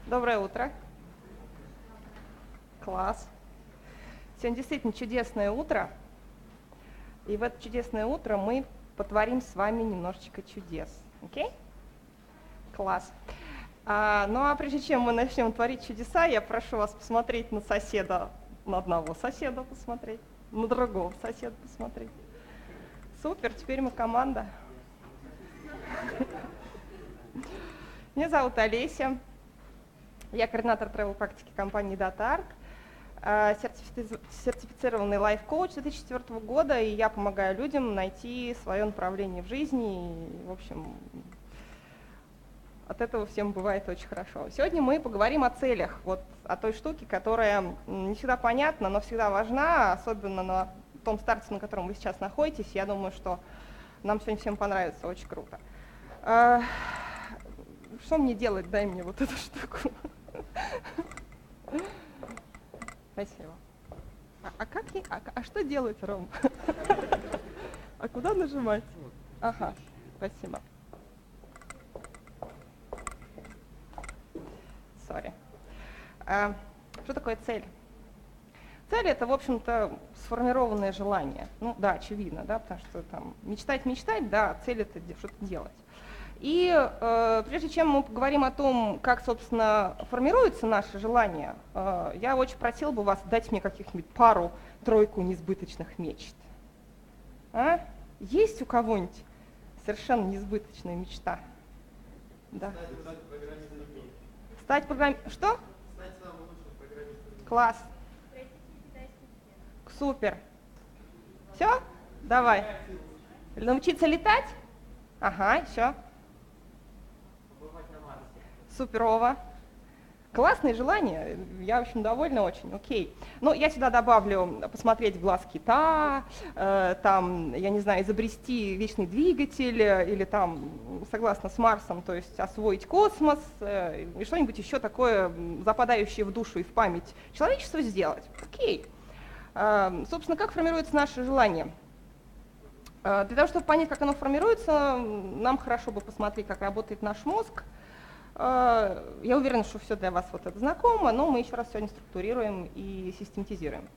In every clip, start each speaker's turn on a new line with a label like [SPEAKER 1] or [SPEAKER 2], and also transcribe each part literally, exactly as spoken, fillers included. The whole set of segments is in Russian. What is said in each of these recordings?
[SPEAKER 1] Доброе утро. Класс. Сегодня действительно чудесное утро. И в это чудесное утро мы потворим с вами немножечко чудес. Окей? Класс. А, ну а прежде чем мы начнем творить чудеса, я прошу вас посмотреть на соседа, на одного соседа посмотреть, на другого соседа посмотреть. Супер, теперь мы команда. Меня зовут Олеся. Я координатор тревел-практики компании DataArc, сертифицированный лайф-коуч две тысячи четвёртого года, и я помогаю людям найти свое направление в жизни. И, в общем, от этого всем бывает очень хорошо. Сегодня мы поговорим о целях, вот о той штуке, которая не всегда понятна, но всегда важна, особенно на том старте, на котором вы сейчас находитесь. Я думаю, что нам сегодня всем понравится, очень круто. Что мне делать? Дай мне вот эту штуку. Спасибо. А, а как я, а, а что делать, Ром? А куда нажимать? Ага, спасибо. Сори. А, что такое цель? Цель — это, в общем-то, сформированное желание. Ну да, очевидно, да, потому что там мечтать, мечтать, да, цель — это что-то делать. И э, прежде чем мы поговорим о том, как, собственно, формируется наше желание, э, я очень просила бы вас дать мне каких-нибудь пару-тройку несбыточных мечт. А? Есть у кого-нибудь совершенно несбыточная мечта? Да.
[SPEAKER 2] Стать программистом.
[SPEAKER 1] Стать программистом. Что?
[SPEAKER 2] Стать самым лучшим программистом.
[SPEAKER 1] Класс. Супер. Все? Давай. Научиться летать? Ага, еще. Суперово. Классные желания, я, в общем, довольна очень, окей. Но я сюда добавлю посмотреть в глаз кита, э, там, я не знаю, изобрести вечный двигатель, или там, согласно с Марсом, то есть освоить космос, э, и что-нибудь еще такое, западающее в душу и в память человечества сделать. Окей. Э, собственно, как формируется наше желание? Э, для того, чтобы понять, как оно формируется, нам хорошо бы посмотреть, как работает наш мозг. Я уверена, что все для вас вот это знакомо, но мы еще раз сегодня структурируем и систематизируем.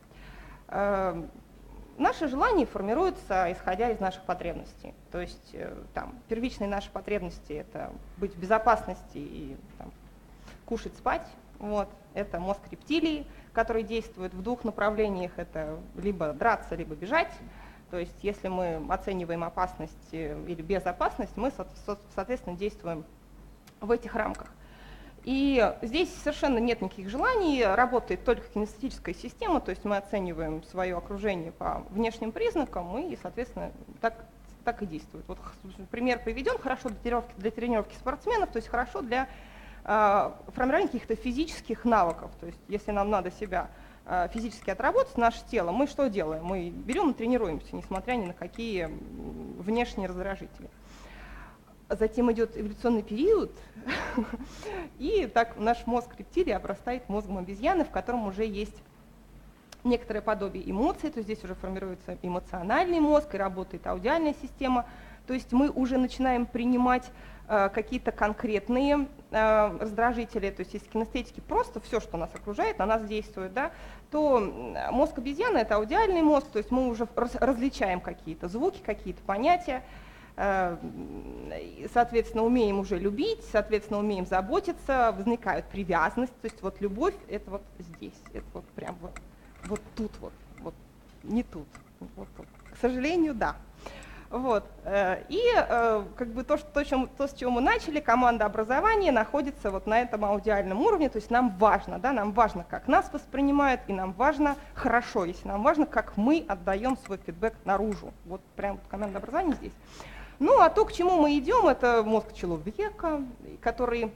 [SPEAKER 1] Наши желания формируются, исходя из наших потребностей. То есть там, первичные наши потребности — это быть в безопасности и там, кушать, спать. Вот. Это мозг рептилии, который действует в двух направлениях. Это либо драться, либо бежать. То есть если мы оцениваем опасность или безопасность, мы, соответственно, действуем в этих рамках. И здесь совершенно нет никаких желаний, работает только кинестетическая система, то есть мы оцениваем свое окружение по внешним признакам и, соответственно, так, так и действует. Вот пример приведен, хорошо для тренировки, для тренировки спортсменов, то есть хорошо для э, формирования каких-то физических навыков. То есть если нам надо себя э, физически отработать, наше тело, мы что делаем? Мы берем и тренируемся, несмотря ни на какие внешние раздражители. Затем идет эволюционный период, и так наш мозг рептилии обрастает мозгом обезьяны, в котором уже есть некоторое подобие эмоций, то есть здесь уже формируется эмоциональный мозг и работает аудиальная система. То есть мы уже начинаем принимать э, какие-то конкретные э, раздражители, то есть если кинестетики просто все, что нас окружает, на нас действует, да, то мозг обезьяны — это аудиальный мозг, то есть мы уже раз, различаем какие-то звуки, какие-то понятия. Соответственно, умеем уже любить, соответственно, умеем заботиться, возникает привязанность, то есть вот любовь — это вот здесь, это вот прям вот, вот тут вот, вот не тут, вот тут. К сожалению, да. Вот. И как бы то, что, то, чем, то, с чего мы начали, команда образования находится вот на этом аудиальном уровне, то есть нам важно, да, нам важно, как нас воспринимают, и нам важно хорошо, если нам важно, как мы отдаем свой фидбэк наружу. Вот прям вот команда образования здесь. Ну, а то, к чему мы идем, это мозг человека, который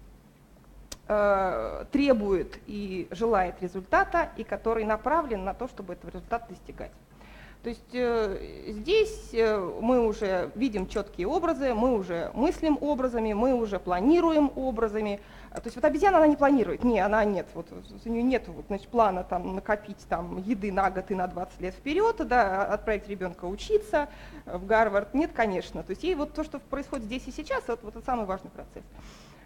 [SPEAKER 1] э, требует и желает результата, и который направлен на то, чтобы этого результата достигать. То есть э, здесь э, мы уже видим четкие образы, мы уже мыслим образами, мы уже планируем образами. То есть вот обезьяна, она не планирует, не, она нет, вот, у нее нет вот, значит, плана там, накопить там, еды на год и на двадцать лет вперед, да, отправить ребенка учиться в Гарвард, нет, конечно. То есть ей вот то, что происходит здесь и сейчас, вот, вот это самый важный процесс.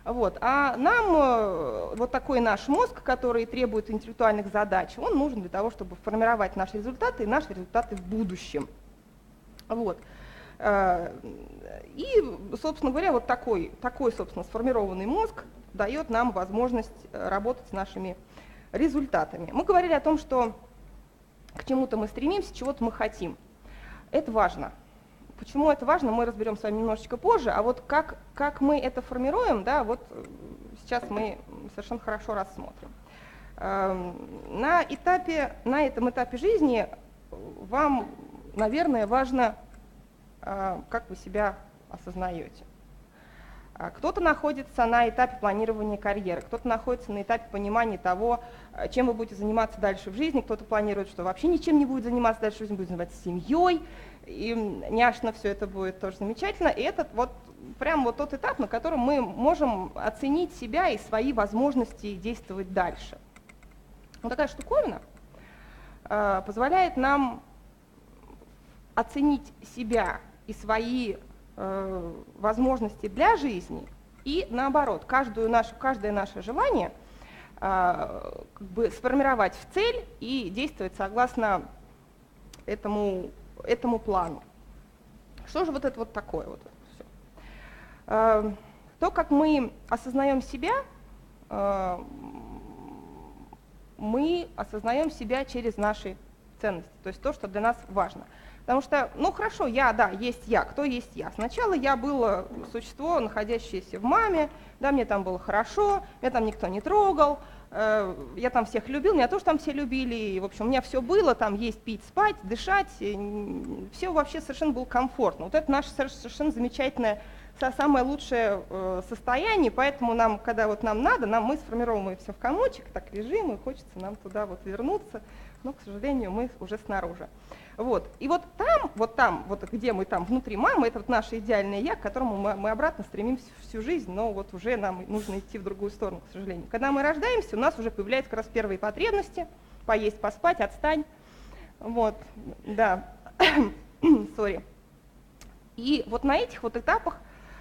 [SPEAKER 1] Вот. А нам э, вот такой наш мозг, который требует интеллектуальных задач, он нужен для того, чтобы формировать наши результаты и наши результаты в будущем. Вот. Э, и, собственно говоря, вот такой, такой, собственно, сформированный мозг дает нам возможность работать с нашими результатами. Мы говорили о том, что к чему-то мы стремимся, чего-то мы хотим. Это важно. Почему это важно, мы разберем с вами немножечко позже, а вот как, как мы это формируем, да, вот сейчас мы совершенно хорошо рассмотрим. На, этапе, на этом этапе жизни вам, наверное, важно, как вы себя осознаете. Кто-то находится на этапе планирования карьеры, кто-то находится на этапе понимания того, чем вы будете заниматься дальше в жизни, кто-то планирует, что вообще ничем не будет заниматься дальше в жизни, будет заниматься семьей, и няшно все это будет тоже замечательно. И это вот прям вот тот этап, на котором мы можем оценить себя и свои возможности действовать дальше. Вот такая штуковина э, позволяет нам оценить себя и свои э, возможности для жизни, и наоборот, каждую нашу, каждое наше желание э, как бы сформировать в цель и действовать согласно этому, этому плану. Что же вот это вот такое вот все? Э, то, как мы осознаем себя, э, мы осознаем себя через наши ценности, то есть то, что для нас важно. Потому что, ну хорошо, я, да, есть я, кто есть я? Сначала я было существо, находящееся в маме, да, мне там было хорошо, меня там никто не трогал, э, я там всех любил, меня тоже там все любили, и, в общем, у меня все было, там есть, пить, спать, дышать, все вообще совершенно было комфортно. Вот это наше совершенно замечательное, самое лучшее э, состояние, поэтому нам, когда вот нам надо, нам, мы сформировываем все в комочек, так лежим, и хочется нам туда вот вернуться, но, к сожалению, мы уже снаружи. Вот. И вот там, вот там, вот где мы там внутри мамы, это вот наше идеальное я, к которому мы, мы обратно стремимся всю жизнь, но вот уже нам нужно идти в другую сторону, к сожалению. Когда мы рождаемся, у нас уже появляются как раз первые потребности: поесть, поспать, отстань. Вот, да, сори. И вот на этих вот этапах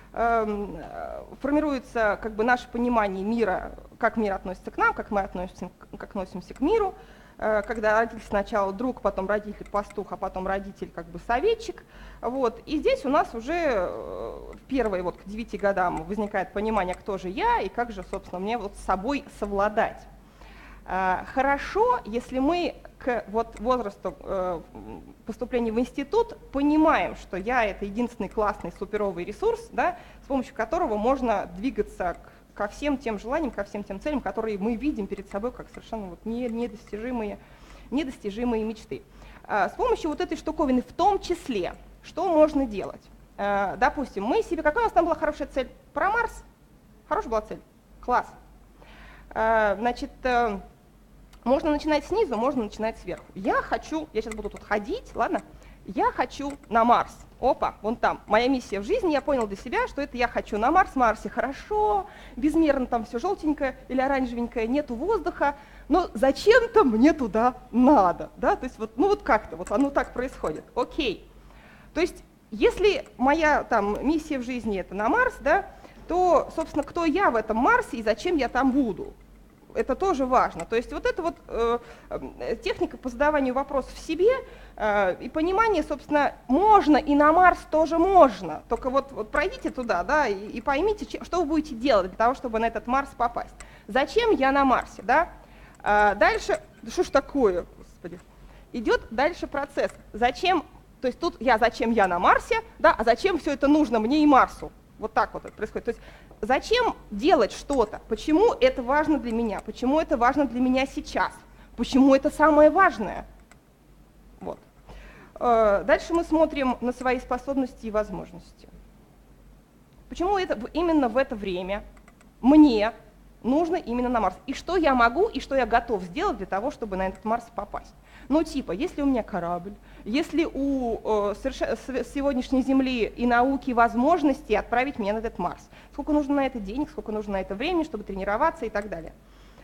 [SPEAKER 1] э, формируется как бы наше понимание мира, как мир относится к нам, как мы относимся, как относимся к миру. Когда родитель сначала друг, потом родитель пастух, а потом родитель как бы советчик. Вот. И здесь у нас уже в первые вот к девяти годам возникает понимание, кто же я и как же, собственно, мне вот с собой совладать. Хорошо, если мы к вот возрасту поступления в институт понимаем, что я — это единственный классный суперовый ресурс, да, с помощью которого можно двигаться к ко всем тем желаниям, ко всем тем целям, которые мы видим перед собой как совершенно вот недостижимые, недостижимые мечты. С помощью вот этой штуковины в том числе, что можно делать? Допустим, мы себе, какая у нас там была хорошая цель? Про Марс? Хорошая была цель? Класс. Значит, можно начинать снизу, можно начинать сверху. Я хочу, я сейчас буду тут ходить, ладно? Я хочу на Марс. Опа, вон там, моя миссия в жизни, я понял для себя, что это я хочу на Марс, Марсе хорошо, безмерно там все желтенькое или оранжевенькое, нету воздуха, но зачем-то мне туда надо, да, то есть вот, ну вот как-то, вот оно так происходит, окей. То есть если моя там миссия в жизни это на Марс, да, то, собственно, кто я в этом Марсе и зачем я там буду? Это тоже важно. То есть вот эта вот э, техника по задаванию вопросов в себе э, и понимание, собственно, можно и на Марс тоже можно. Только вот, вот пройдите туда, да, и, и поймите, че, что вы будете делать для того, чтобы на этот Марс попасть. Зачем я на Марсе, да? А дальше, да что ж такое, господи, идет дальше процесс. Зачем, то есть тут я, зачем я на Марсе, да, а зачем все это нужно мне и Марсу? Вот так вот это происходит. То есть зачем делать что-то? Почему это важно для меня? Почему это важно для меня сейчас? Почему это самое важное? Вот. Дальше мы смотрим на свои способности и возможности. Почему это, именно в это время мне нужно именно на Марс? И что я могу, и что я готов сделать для того, чтобы на этот Марс попасть? Ну, типа, если у меня корабль, если у э, сегодняшней Земли и науки возможности отправить меня на этот Марс, сколько нужно на это денег, сколько нужно на это времени, чтобы тренироваться и так далее.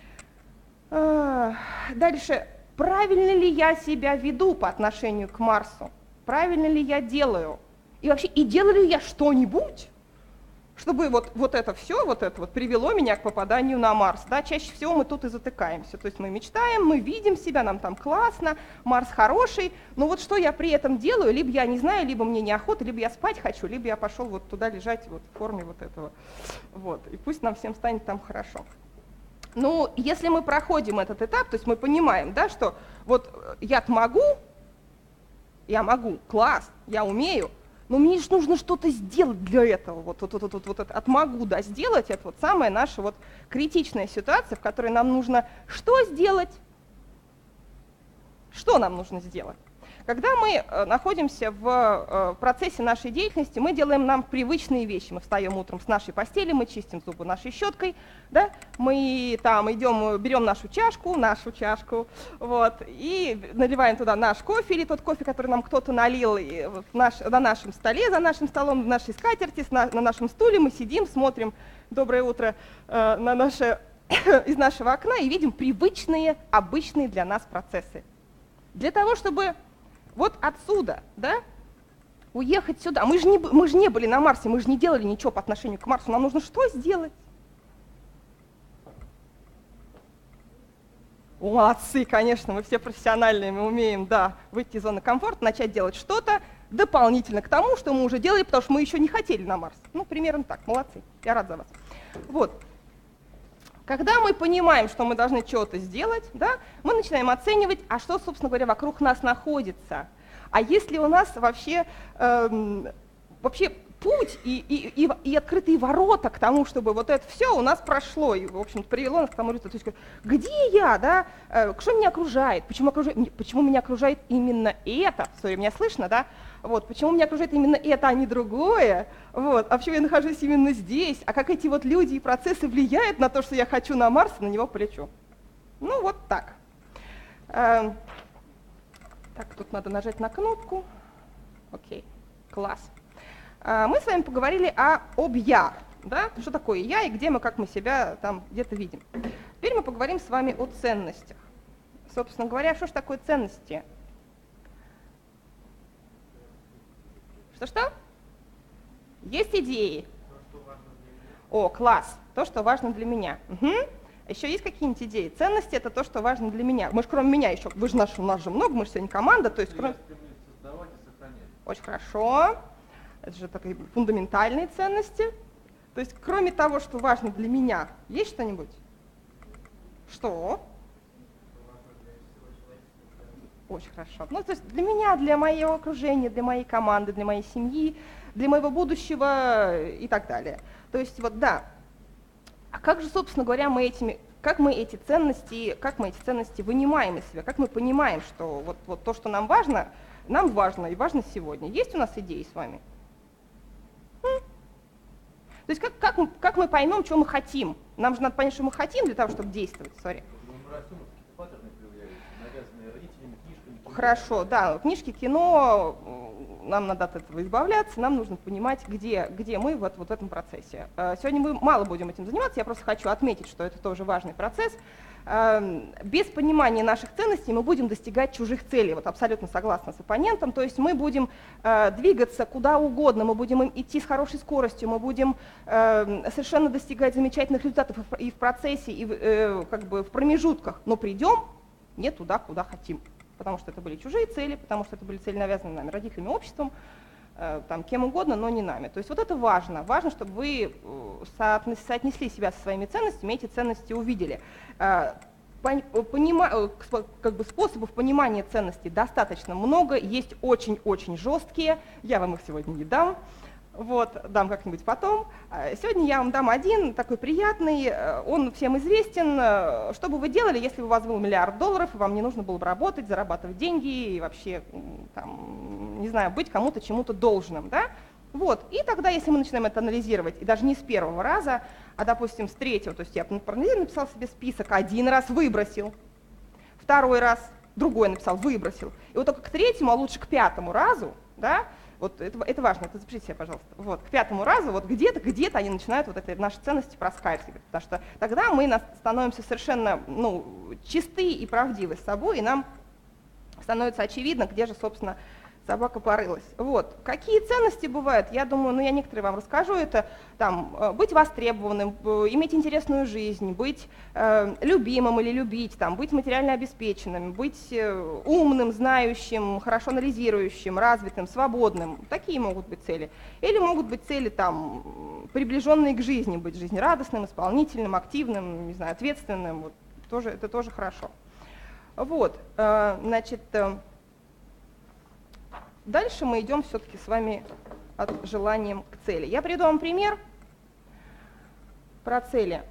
[SPEAKER 1] Э, дальше, правильно ли я себя веду по отношению к Марсу? Правильно ли я делаю? И вообще, и делаю ли я что-нибудь, чтобы вот, вот это все, вот это вот привело меня к попаданию на Марс. Да? Чаще всего мы тут и затыкаемся. То есть мы мечтаем, мы видим себя, нам там классно, Марс хороший, но вот что я при этом делаю, либо я не знаю, либо мне неохота, либо я спать хочу, либо я пошел вот туда лежать вот в форме вот этого. Вот. И пусть нам всем станет там хорошо. Ну, если мы проходим этот этап, то есть мы понимаем, да, что вот я-то могу, я могу, класс, я умею, но мне же нужно что-то сделать для этого. Вот, вот, вот, вот, вот, вот от могу до сделать, это вот самая наша вот критичная ситуация, в которой нам нужно что сделать? Что нам нужно сделать? Когда мы находимся в процессе нашей деятельности, мы делаем нам привычные вещи. Мы встаем утром с нашей постели, мы чистим зубы нашей щеткой, да? Мы там идем, берем нашу чашку, нашу чашку, вот, и наливаем туда наш кофе или тот кофе, который нам кто-то налил в наш, на нашем столе, за нашим столом, в нашей скатерти, на, на нашем стуле. Мы сидим, смотрим «Доброе утро» э, на наше, из нашего окна и видим привычные, обычные для нас процессы. Для того, чтобы вот отсюда, да, уехать сюда. Мы же, не, мы же не были на Марсе, мы же не делали ничего по отношению к Марсу. Нам нужно что сделать? Молодцы, конечно, мы все профессиональные, мы умеем, да, выйти из зоны комфорта, начать делать что-то дополнительно к тому, что мы уже делали, потому что мы еще не хотели на Марс. Ну, примерно так, молодцы, я рад за вас. Вот. Когда мы понимаем, что мы должны что-то сделать, да, мы начинаем оценивать, а что, собственно говоря, вокруг нас находится. А если у нас вообще, эм, вообще путь и, и, и, и открытые ворота к тому, чтобы вот это все у нас прошло, и, в общем-то, привело нас к тому результату. То есть, где я, да, э, что меня окружает, почему, окружает, почему меня окружает именно это, сори, меня слышно, да, вот, почему меня окружает именно это, а не другое, вот, а почему я нахожусь именно здесь, а как эти вот люди и процессы влияют на то, что я хочу на Марс, на него полечу. Ну, вот так. Э, так, тут надо нажать на кнопку. Окей, класс. Э, мы с вами поговорили о, об «я», да, что такое «я» и где мы, как мы себя там где-то видим. Теперь мы поговорим с вами о ценностях. Собственно говоря, что же такое ценности? Что-что? Есть идеи? О, класс, то, что важно для меня. Угу. Еще есть какие-нибудь идеи? Ценности — это то, что важно для меня. Мы же кроме меня еще, вы же наш, у нас же много, мы же сегодня команда, то есть кроме...
[SPEAKER 2] Создавать и сохранять.
[SPEAKER 1] Очень хорошо. Это же такие фундаментальные ценности. То есть кроме того, что важно для меня, есть что-нибудь? Что? Очень хорошо. Ну, то есть для меня, для моего окружения, для моей команды, для моей семьи, для моего будущего и так далее. То есть вот да. А как же, собственно говоря, мы этими, как мы эти ценности, как мы эти ценности вынимаем из себя, как мы понимаем, что вот, вот то, что нам важно, нам важно и важно сегодня. Есть у нас идеи с вами? М? То есть как, как, мы, как мы поймем, что мы хотим? Нам же надо понять, что мы хотим для того, чтобы действовать. Sorry. Хорошо, да, книжки, кино, нам надо от этого избавляться, нам нужно понимать, где, где мы вот, вот в этом процессе. Сегодня мы мало будем этим заниматься, я просто хочу отметить, что это тоже важный процесс. Без понимания наших ценностей мы будем достигать чужих целей, вот абсолютно согласна с оппонентом, то есть мы будем двигаться куда угодно, мы будем идти с хорошей скоростью, мы будем совершенно достигать замечательных результатов и в процессе, и в, как бы в промежутках, но придем не туда, куда хотим. Потому что это были чужие цели, потому что это были цели, навязанные нами, родителями, обществом, э, там, кем угодно, но не нами. То есть вот это важно. Важно, чтобы вы соотнесли себя со своими ценностями, эти ценности увидели. Э, понима, как бы способов понимания ценностей достаточно много, есть очень-очень жесткие, я вам их сегодня не дам. Вот, дам как-нибудь потом. Сегодня я вам дам один, такой приятный, он всем известен. Что бы вы делали, если бы у вас был миллиард долларов, и вам не нужно было бы работать, зарабатывать деньги и вообще, там, не знаю, быть кому-то чему-то должным, да? Вот, и тогда, если мы начинаем это анализировать, и даже не с первого раза, а, допустим, с третьего, то есть я написал себе список, один раз выбросил, второй раз другой написал, выбросил, и вот только к третьему, а лучше к пятому разу, да, вот это, это важно, это запишите себе, пожалуйста. Вот, к пятому разу вот где-то, где-то они начинают вот это, наши ценности проскальзывать, потому что тогда мы становимся совершенно ну, чисты и правдивы с собой, и нам становится очевидно, где же, собственно, Собака порылась. Вот. Какие ценности бывают? Я думаю, ну я некоторые вам расскажу. Это там, быть востребованным, иметь интересную жизнь, быть э, любимым или любить, там, быть материально обеспеченным, быть э, умным, знающим, хорошо анализирующим, развитым, свободным. Такие могут быть цели. Или могут быть цели, там, приближенные к жизни, быть жизнерадостным, исполнительным, активным, не знаю, ответственным. Вот. Тоже, это тоже хорошо. Вот. Э, значит... Э, Дальше мы идем все-таки с вами от желанием к цели. Я приведу вам пример про цели.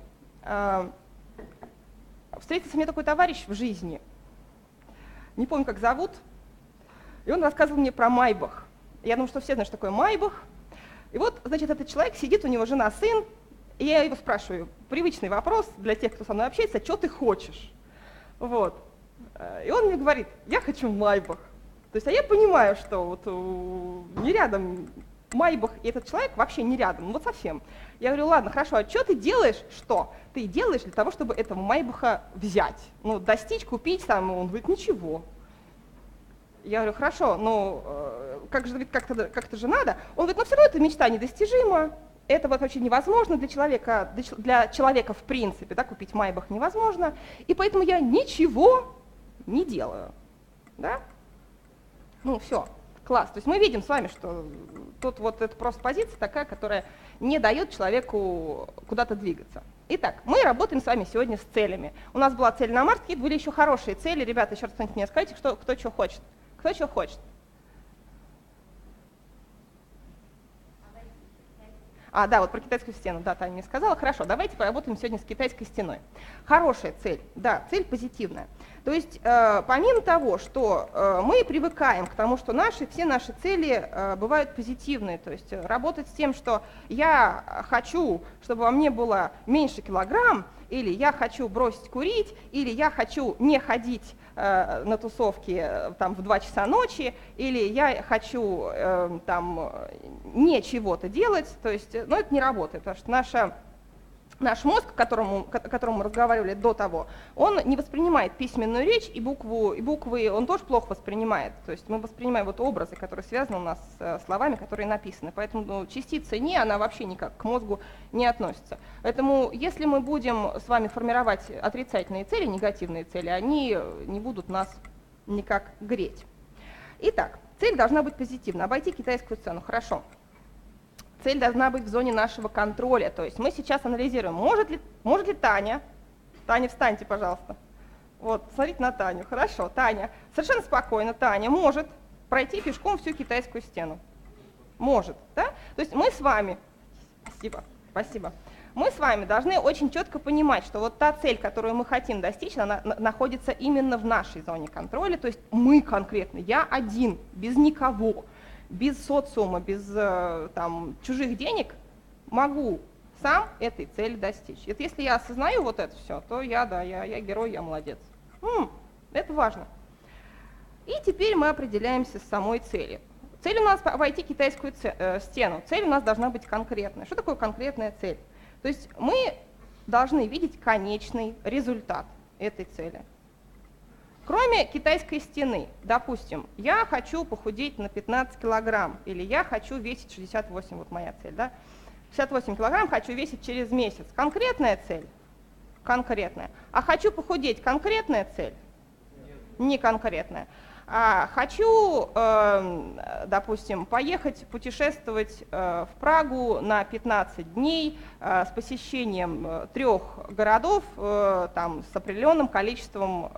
[SPEAKER 1] Встретился мне такой товарищ в жизни, не помню, как зовут, и он рассказывал мне про Майбах. Я думаю, что все знают, что такое Майбах. И вот, значит, этот человек сидит, у него жена, сын, и я его спрашиваю, привычный вопрос для тех, кто со мной общается, что ты хочешь? Вот. И он мне говорит, я хочу Майбах. То есть, а я понимаю, что вот не рядом Майбах и этот человек вообще не рядом, ну вот совсем. Я говорю, ладно, хорошо, а что ты делаешь? Что? Ты делаешь для того, чтобы этого Майбаха взять, ну, достичь, купить там, он говорит, ничего. Я говорю, хорошо, ну, как же, как-то, как-то же надо. Он говорит, ну все равно эта мечта недостижима, это вот вообще невозможно для человека, для человека в принципе, да, купить Майбах невозможно, и поэтому я ничего не делаю, да? Ну, все, класс. То есть мы видим с вами, что тут вот это просто позиция такая, которая не дает человеку куда-то двигаться. Итак, мы работаем с вами сегодня с целями. У нас была цель на март, были еще хорошие цели. Ребята, еще раз кто-нибудь мне скажите, кто, кто что хочет. Кто что хочет? А, да, вот про китайскую стену, да, Таня мне сказала. Хорошо, давайте поработаем сегодня с китайской стеной. Хорошая цель, да, цель позитивная. То есть, э, помимо того, что э, мы привыкаем к тому, что наши, все наши цели э, бывают позитивные, то есть работать с тем, что я хочу, чтобы во мне было меньше килограмм, или я хочу бросить курить, или я хочу не ходить э, на тусовки э, там, в два часа ночи, или я хочу э, там, не чего-то делать, то есть, ну, это не работает, потому что наша... Наш мозг, о котором, о котором мы разговаривали до того, он не воспринимает письменную речь, и, букву, и буквы он тоже плохо воспринимает. То есть мы воспринимаем вот образы, которые связаны у нас с словами, которые написаны. Поэтому ну, частица «не», она вообще никак к мозгу не относится. Поэтому если мы будем с вами формировать отрицательные цели, негативные цели, они не будут нас никак греть. Итак, цель должна быть позитивна. Обойти китайскую сцену. Хорошо. Цель должна быть в зоне нашего контроля. То есть мы сейчас анализируем, может ли, может ли Таня, Таня, встаньте, пожалуйста. Вот, смотрите на Таню. Хорошо, Таня, совершенно спокойно, Таня может пройти пешком всю китайскую стену. Может, да? То есть мы с вами, спасибо, спасибо, мы с вами должны очень четко понимать, что вот та цель, которую мы хотим достичь, она находится именно в нашей зоне контроля. То есть мы конкретно, я один, без никого. Без социума, без там, чужих денег могу сам этой цели достичь. Это если я осознаю вот это все, то я, да, я, я герой, я молодец. М-м, это важно. И теперь мы определяемся с самой целью. Цель у нас войти в китайскую стену. Цель у нас должна быть конкретная. Что такое конкретная цель? То есть мы должны видеть конечный результат этой цели. Кроме китайской стены, допустим, я хочу похудеть на пятнадцать килограмм, или я хочу весить шестьдесят восемь, вот моя цель, да? шестьдесят восемь килограмм хочу весить через месяц. Конкретная цель? Конкретная. А хочу похудеть? Конкретная цель? Не конкретная. А хочу, э, допустим, поехать путешествовать э, в Прагу на пятнадцать дней э, с посещением э, трех городов э, там, с определенным количеством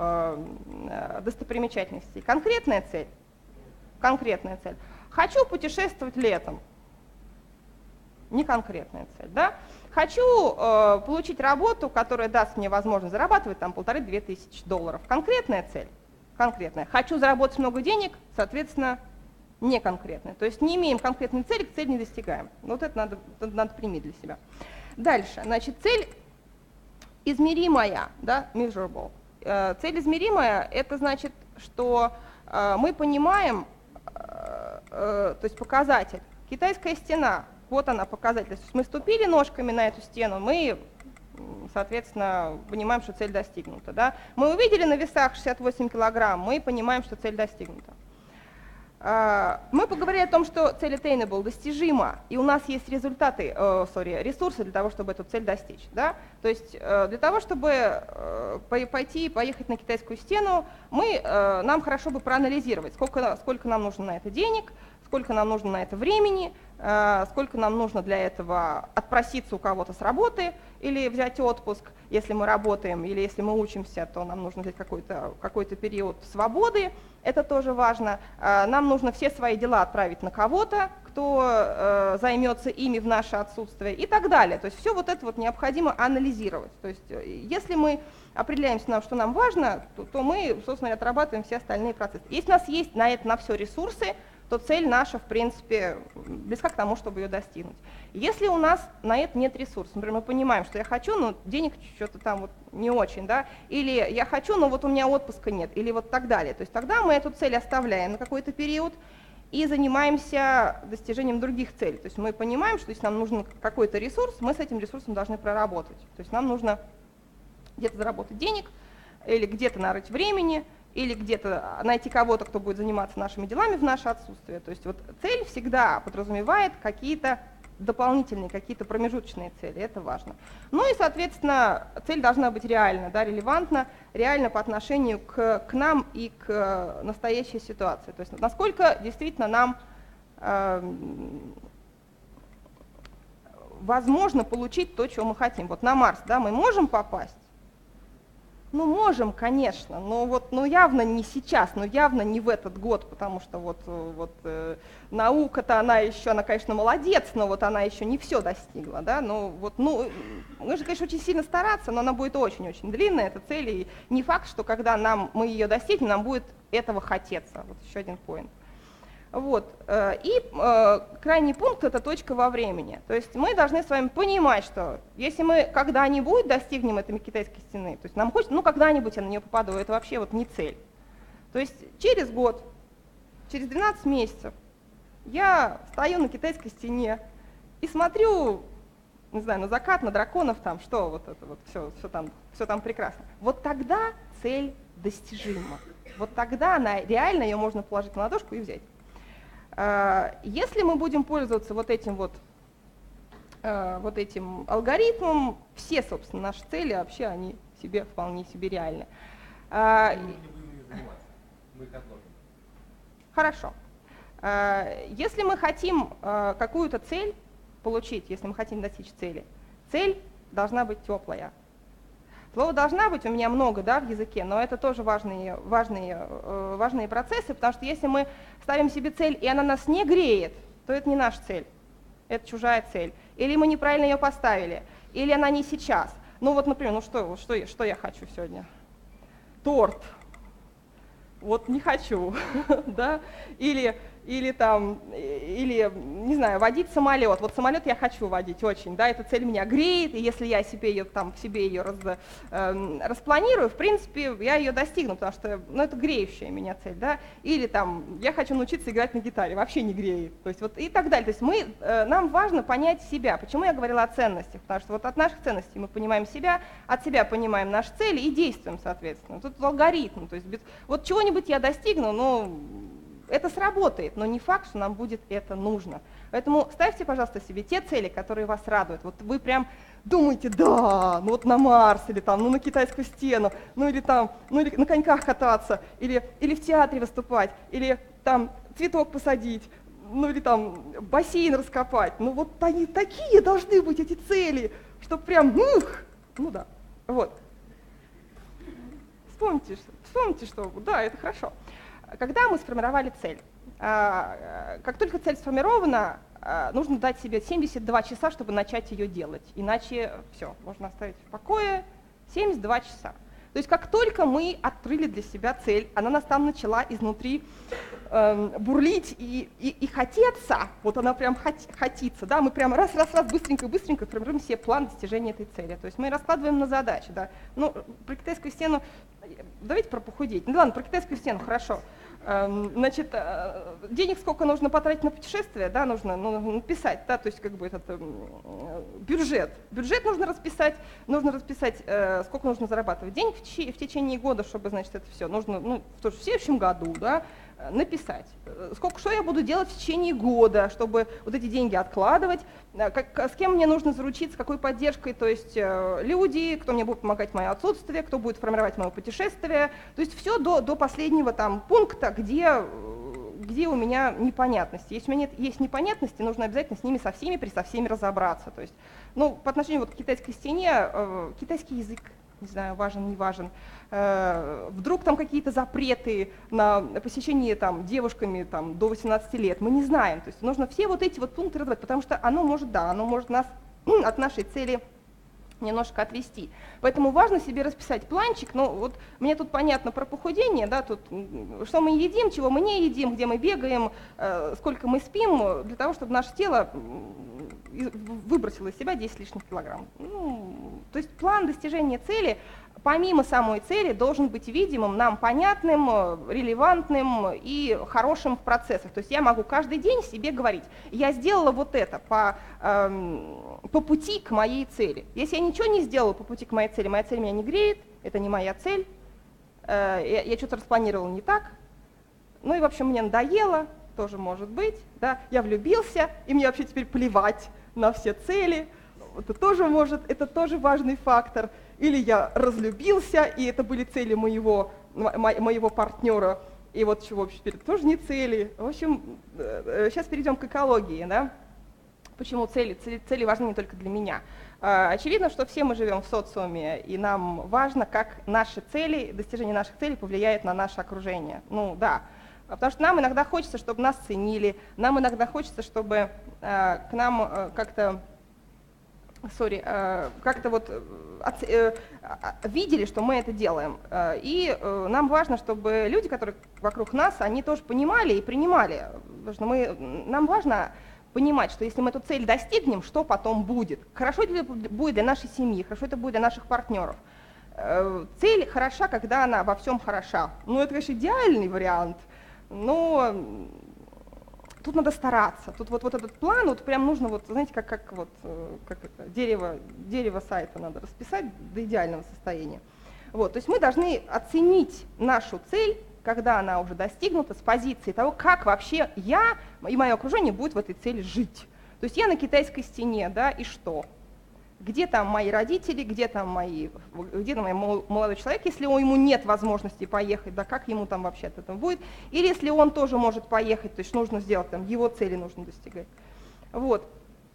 [SPEAKER 1] э, достопримечательностей. Конкретная цель? Конкретная цель. Хочу путешествовать летом. Не конкретная цель, да? Хочу э, получить работу, которая даст мне возможность зарабатывать там полторы-две тысячи долларов. Конкретная цель? Конкретная. Хочу заработать много денег, соответственно, не конкретная. То есть не имеем конкретной цели, к цели не достигаем. Вот это надо, это надо применить для себя. Дальше. Значит, цель измеримая, да, measurable. Э, цель измеримая, это значит, что э, мы понимаем, э, э, то есть показатель. Китайская стена, вот она показатель. То есть мы ступили ножками на эту стену, мы... соответственно, понимаем, что цель достигнута. Да? Мы увидели на весах шестьдесят восемь килограмм, мы понимаем, что цель достигнута. Мы поговорили о том, что цель attainable достижима, и у нас есть результаты, э, sorry, ресурсы для того, чтобы эту цель достичь. Да? То есть э, для того, чтобы э, пойти, поехать на китайскую стену, мы, э, нам хорошо бы проанализировать, сколько, сколько нам нужно на это денег, сколько нам нужно на это времени, э, сколько нам нужно для этого отпроситься у кого-то с работы или взять отпуск, если мы работаем, или если мы учимся, то нам нужно взять какой-то какой-то период свободы. Это тоже важно. Нам нужно все свои дела отправить на кого-то, кто э, займется ими в наше отсутствие и так далее. То есть все вот это вот необходимо анализировать. То есть если мы определяемся, нам, что нам важно, то, то мы, собственно, отрабатываем все остальные процессы. Если у нас есть на это на все ресурсы, то цель наша, в принципе, близка к тому, чтобы ее достигнуть. Если у нас на это нет ресурсов, например, мы понимаем, что я хочу, но денег что-то там вот не очень, да, или я хочу, но вот у меня отпуска нет, или вот так далее, то есть тогда мы эту цель оставляем на какой-то период и занимаемся достижением других целей. То есть мы понимаем, что если нам нужен какой-то ресурс, мы с этим ресурсом должны проработать. То есть нам нужно где-то заработать денег, или где-то нарыть времени, или где-то найти кого-то, кто будет заниматься нашими делами в наше отсутствие. То есть вот цель всегда подразумевает какие-то дополнительные, какие-то промежуточные цели, это важно. Ну и, соответственно, цель должна быть реальна, да, релевантна, реальна по отношению к, к нам и к настоящей ситуации. То есть насколько действительно нам э, возможно получить то, чего мы хотим. Вот на Марс, да, мы можем попасть? Ну, можем, конечно, но вот, ну, явно не сейчас, но явно не в этот год, потому что вот, вот э, наука-то, она еще, она, конечно, молодец, но вот она еще не все достигла, да, ну, вот, ну, нужно, конечно, очень сильно стараться, но она будет очень-очень длинная, эта цель, и не факт, что когда нам, мы ее достигнем, нам будет этого хотеться, вот еще один поинт. Вот. И э, крайний пункт – это точка во времени. То есть мы должны с вами понимать, что если мы когда-нибудь достигнем этой китайской стены, то есть нам хочется, ну когда-нибудь я на нее попаду, это вообще вот не цель. То есть через год, через двенадцать месяцев я стою на китайской стене и смотрю, не знаю, на закат, на драконов, там, что вот это вот, все, все, там, все там прекрасно. Вот тогда цель достижима. Вот тогда она реально, ее можно положить на ладошку и взять. Если мы будем пользоваться вот этим вот, вот этим алгоритмом, все, собственно, наши цели вообще, они себе вполне себе реальны. Мы не будем ими заниматься, мы их отложим. Хорошо. Если мы хотим какую-то цель получить, если мы хотим достичь цели, цель должна быть теплая. Слово «должна быть» у меня много, да, в языке, но это тоже важные, важные, важные процессы, потому что если мы ставим себе цель, и она нас не греет, то это не наша цель, это чужая цель. Или мы неправильно ее поставили, или она не сейчас. Ну вот, например, ну что, что, я, что я хочу сегодня? Торт. Вот не хочу, да, или, или там, или, не знаю, водить самолет. Вот самолет я хочу водить очень, да, эта цель меня греет, и если я себе ее, там, в себе ее раз, э, распланирую, в принципе, я ее достигну, потому что, ну, это греющая меня цель, да, или там, я хочу научиться играть на гитаре, вообще не греет, то есть вот и так далее. То есть мы, э, нам важно понять себя. Почему я говорила о ценностях? Потому что вот от наших ценностей мы понимаем себя, от себя понимаем наши цели и действуем, соответственно. Тут алгоритм, то есть без, вот чего-нибудь я достигну, но это сработает, но не факт, что нам будет это нужно. Поэтому ставьте, пожалуйста, себе те цели, которые вас радуют. Вот вы прям думаете, да, ну вот на Марс, или там, ну на китайскую стену, ну или там, ну или на коньках кататься, или, или в театре выступать, или там цветок посадить, ну или там бассейн раскопать. Ну вот они такие должны быть, эти цели, что прям, ух, ну да, вот. Вспомните, вспомните, что да, это хорошо. Когда мы сформировали цель, как только цель сформирована, нужно дать себе семьдесят два часа, чтобы начать ее делать. Иначе все, можно оставить в покое семьдесят два часа. То есть как только мы открыли для себя цель, она нас там начала изнутри э, бурлить и, и, и хотеться, вот она прям хот, хотится, да, мы прям раз-раз-раз быстренько-быстренько формируем себе план достижения этой цели. То есть мы раскладываем на задачи, да. Ну, про китайскую стену, давайте про похудеть. Ну ладно, про китайскую стену, хорошо. Значит, денег сколько нужно потратить на путешествие, да, нужно ну, написать, да, то есть как бы этот бюджет. Бюджет нужно расписать, нужно расписать, сколько нужно зарабатывать денег в течение года, чтобы, значит, это все нужно, ну, в следующем году, да, написать, сколько, что я буду делать в течение года, чтобы вот эти деньги откладывать, как, с кем мне нужно заручиться, какой поддержкой, то есть люди, кто мне будет помогать в мое отсутствие, кто будет формировать мое путешествие, то есть все до, до последнего там пункта, где, где у меня непонятности. Если у меня нет, есть непонятности, нужно обязательно с ними со всеми, при со всеми разобраться. То есть, ну, по отношению вот к китайской стене, э, китайский язык, не знаю, важен, не важен. Э, вдруг там какие-то запреты на посещение там, девушками там, до восемнадцати лет, мы не знаем. То есть нужно все вот эти вот пункты разобрать, потому что оно может, да, оно может нас от нашей цели немножко отвести. Поэтому важно себе расписать планчик. Ну, вот мне тут понятно про похудение, да, тут что мы едим, чего мы не едим, где мы бегаем, э, сколько мы спим, для того, чтобы наше тело выбросило из себя десять лишних килограмм. Ну, то есть план достижения цели, помимо самой цели, должен быть видимым, нам понятным, релевантным и хорошим в процессах. То есть я могу каждый день себе говорить, я сделала вот это по, эм, по пути к моей цели. Если я ничего не сделала по пути к моей цели, моя цель меня не греет, это не моя цель, э, я, я что-то распланировала не так, ну и в общем мне надоело, тоже может быть, да, я влюбился, и мне вообще теперь плевать на все цели, это тоже может, это тоже важный фактор. Или я разлюбился, и это были цели моего, мо моего партнера, и вот чего вообще теперь тоже не цели. В общем, сейчас перейдем к экологии, да? Почему цели? цели? Цели важны не только для меня. Очевидно, что все мы живем в социуме, и нам важно, как наши цели, достижение наших целей повлияет на наше окружение. Ну да, потому что нам иногда хочется, чтобы нас ценили, нам иногда хочется, чтобы э, к нам э, как-то Sorry, как-то вот видели, что мы это делаем. И нам важно, чтобы люди, которые вокруг нас, они тоже понимали и принимали. Потому что мы, нам важно понимать, что если мы эту цель достигнем, что потом будет. Хорошо это будет для нашей семьи, хорошо это будет для наших партнеров. Цель хороша, когда она во всем хороша. Ну, это, конечно, идеальный вариант, но тут надо стараться. Тут вот, вот этот план, вот прям нужно, вот, знаете, как, как, вот, как это, дерево, дерево сайта надо расписать до идеального состояния. Вот, то есть мы должны оценить нашу цель, когда она уже достигнута, с позиции того, как вообще я и мое окружение будет в этой цели жить. То есть я на китайской стене, да, и что? Где там мои родители, где там, мои, где там мой молодой человек, если у ему нет возможности поехать, да как ему там вообще от этого будет, или если он тоже может поехать, то есть нужно сделать, там, его цели нужно достигать. Вот.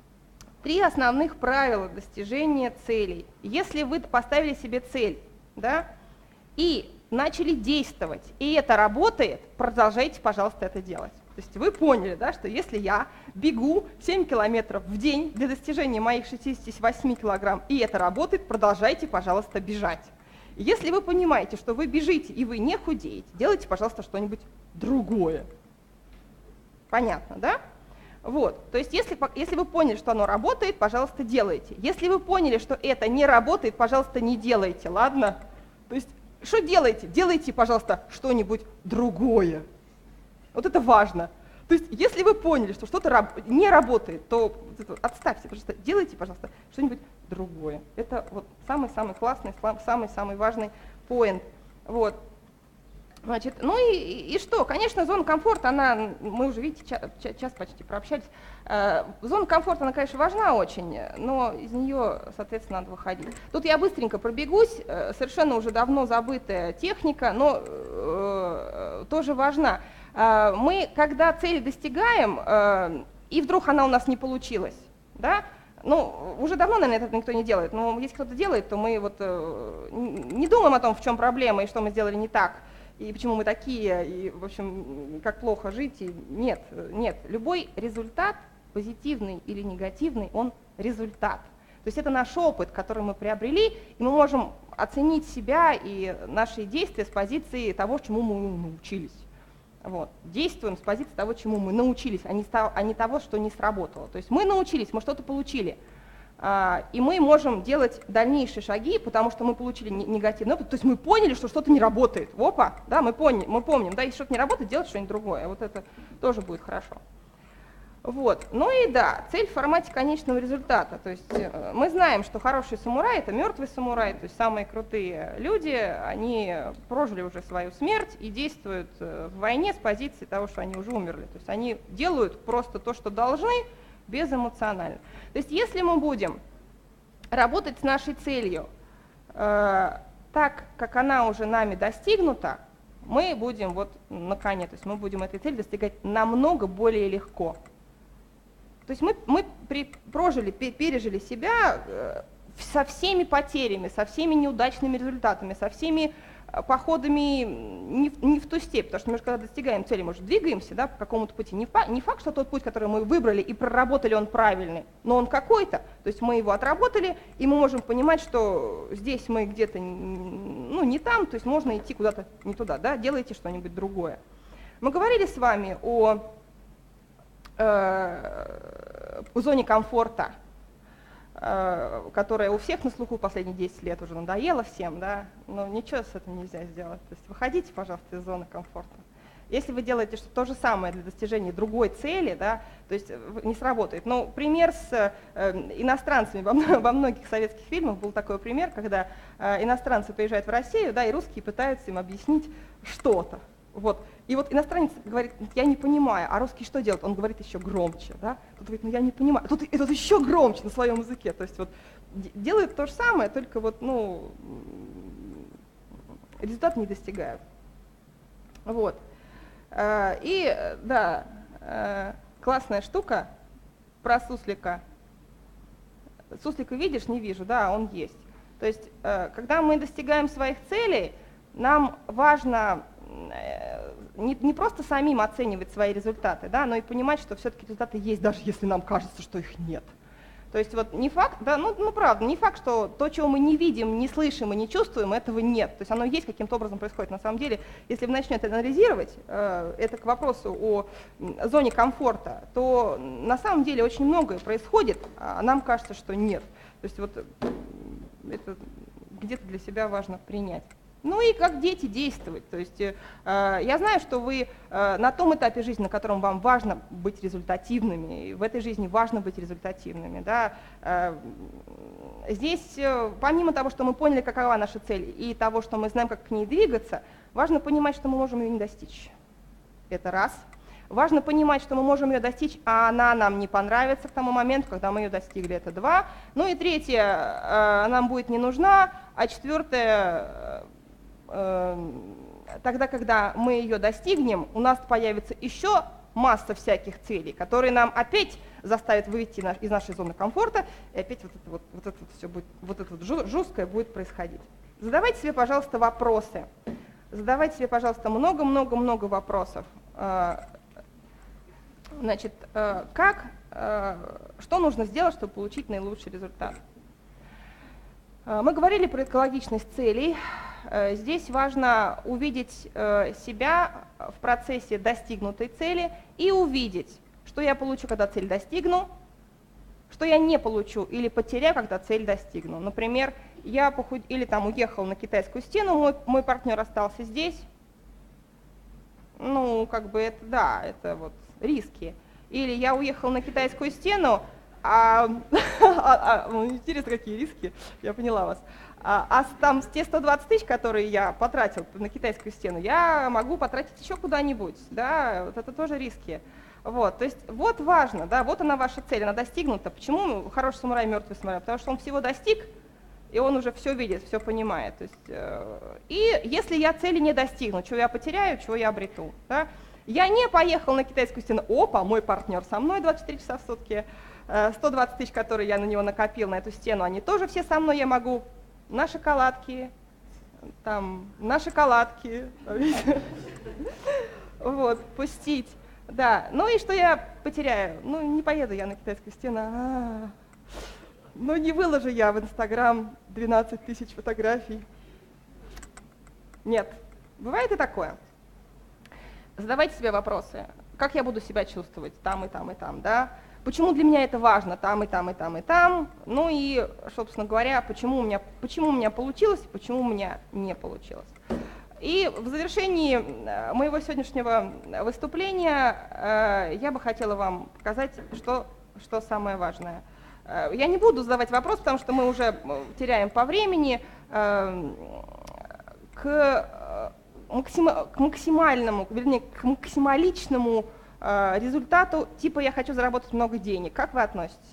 [SPEAKER 1] Три основных правила достижения целей. Если вы поставили себе цель, да, и начали действовать, и это работает, продолжайте, пожалуйста, это делать. То есть вы поняли, да, что если я бегу семь километров в день для достижения моих шестидесяти восьми килограмм, и это работает, продолжайте, пожалуйста, бежать. Если вы понимаете, что вы бежите и вы не худеете, делайте, пожалуйста, что-нибудь другое. Понятно, да? Вот, то есть если, если вы поняли, что оно работает, пожалуйста, делайте. Если вы поняли, что это не работает, пожалуйста, не делайте, ладно? То есть что делаете? Делайте, пожалуйста, что-нибудь другое. Вот это важно. То есть, если вы поняли, что что-то не работает, то отставьте, пожалуйста, делайте, пожалуйста, что-нибудь другое. Это вот самый-самый классный, самый-самый важный поинт. Вот. Значит, ну и, и что? Конечно, зона комфорта, она, мы уже, видите, час, час почти прообщались. Э, зона комфорта, она, конечно, важна очень, но из нее, соответственно, надо выходить. Тут я быстренько пробегусь, э, совершенно уже давно забытая техника, но э, тоже важна. Э, мы, когда цель достигаем, э, и вдруг она у нас не получилась, да, ну, уже давно, наверное, это никто не делает, но если кто-то делает, то мы вот э, не думаем о том, в чем проблема и что мы сделали не так, и почему мы такие, и, в общем, как плохо жить. И нет, нет. Любой результат, позитивный или негативный, он результат. То есть это наш опыт, который мы приобрели, и мы можем оценить себя и наши действия с позиции того, чему мы научились. Вот. Действуем с позиции того, чему мы научились, а не, а не того, что не сработало. То есть мы научились, мы что-то получили. И мы можем делать дальнейшие шаги, потому что мы получили негативный опыт, то есть мы поняли, что что-то не работает. Опа, да, мы, поняли, мы помним, да, если что-то не работает, делать что-нибудь другое. Вот это тоже будет хорошо. Вот. Ну и да, цель в формате конечного результата. То есть э, мы знаем, что хороший самурай — это мертвый самурай, то есть самые крутые люди, они прожили уже свою смерть и действуют э, в войне с позиции того, что они уже умерли. То есть они делают просто то, что должны, безэмоционально. То есть если мы будем работать с нашей целью э, так, как она уже нами достигнута, мы будем вот на коне, то есть мы будем этой цели достигать намного более легко. То есть мы, мы при, прожили, пережили себя э, со всеми потерями, со всеми неудачными результатами, со всеми э, походами не, не в ту степь, потому что мы же когда достигаем цели, мы же двигаемся, да, по какому-то пути. Не, фа, не факт, что тот путь, который мы выбрали и проработали, он правильный, но он какой-то. То есть мы его отработали, и мы можем понимать, что здесь мы где-то ну, не там, то есть можно идти куда-то не туда, да, делайте что-нибудь другое. Мы говорили с вами о в зоне комфорта, которая у всех на слуху последние десять лет уже надоела всем, да, но ничего с этим нельзя сделать. То есть выходите, пожалуйста, из зоны комфорта. Если вы делаете что то же самое для достижения другой цели, да, то есть не сработает. Но пример с э, иностранцами во, во многих советских фильмах был такой пример, когда э, иностранцы приезжают в Россию, да, и русские пытаются им объяснить что-то. Вот. И вот иностранец говорит, я не понимаю, а русский что делает? Он говорит еще громче, да? Тут говорит, ну я не понимаю, тут, и тут еще громче на своем языке. То есть вот делают то же самое, только вот, ну, результат не достигают. Вот. И, да, классная штука про суслика. Суслика видишь? Не вижу, да, он есть. То есть, когда мы достигаем своих целей, нам важно не, не просто самим оценивать свои результаты, да, но и понимать, что все-таки результаты есть, даже если нам кажется, что их нет. То есть вот не факт, да, ну, ну правда, не факт, что то, чего мы не видим, не слышим и не чувствуем, этого нет. То есть оно есть, каким-то образом происходит. На самом деле, если вы начнете анализировать, э, это к вопросу о зоне комфорта, то на самом деле очень многое происходит, а нам кажется, что нет. То есть вот это где-то для себя важно принять. Ну и как дети действовать. То есть э, я знаю, что вы э, на том этапе жизни, на котором вам важно быть результативными, и в этой жизни важно быть результативными. Да, э, здесь, э, помимо того, что мы поняли, какова наша цель, и того, что мы знаем, как к ней двигаться, важно понимать, что мы можем ее не достичь. Это раз. Важно понимать, что мы можем ее достичь, а она нам не понравится к тому моменту, когда мы ее достигли. Это два. Ну и третье, э, нам будет не нужна, а четвертое, тогда, когда мы ее достигнем, у нас появится еще масса всяких целей, которые нам опять заставят выйти из нашей зоны комфорта, и опять вот это вот, вот это вот все будет, вот это вот жесткое будет происходить. Задавайте себе, пожалуйста, вопросы. Задавайте себе, пожалуйста, много-много-много вопросов. Значит, как, что нужно сделать, чтобы получить наилучший результат? Мы говорили про экологичность целей. Здесь важно увидеть себя в процессе достигнутой цели и увидеть, что я получу, когда цель достигну, что я не получу или потеряю, когда цель достигну. Например, я похуд... или там уехал на китайскую стену, мой, мой партнер остался здесь. Ну, как бы это, да, это вот риски. Или я уехал на китайскую стену, а, а, а, интересно, какие риски, я поняла вас. А, а там те сто двадцать тысяч, которые я потратил на китайскую стену, я могу потратить еще куда-нибудь, да, вот это тоже риски. Вот, то есть вот важно, да, вот она ваша цель, она достигнута. Почему хороший самурай, мертвый самурай? Потому что он всего достиг, и он уже все видит, все понимает. То есть, э, и если я цели не достигну, чего я потеряю, чего я обрету, да? Я не поехал на китайскую стену, опа, мой партнер со мной двадцать четыре часа в сутки, сто двадцать тысяч, которые я на него накопил, на эту стену, они тоже все со мной, я могу на шоколадки, там, на шоколадки, вот, пустить, да. Ну и что я потеряю? Ну, не поеду я на китайскую стену, а-а-а. Ну, не выложу я в Инстаграм двенадцать тысяч фотографий. Нет, бывает и такое. Задавайте себе вопросы, как я буду себя чувствовать там и там и там, да? Почему для меня это важно там и там и там и там? Ну и, собственно говоря, почему у меня, почему у меня получилось и почему у меня не получилось. И в завершении моего сегодняшнего выступления я бы хотела вам показать, что, что самое важное. Я не буду задавать вопрос, потому что мы уже теряем по времени. К, максима, к максимальному, вернее, к максималичному результату, типа «я хочу заработать много денег». Как вы относитесь?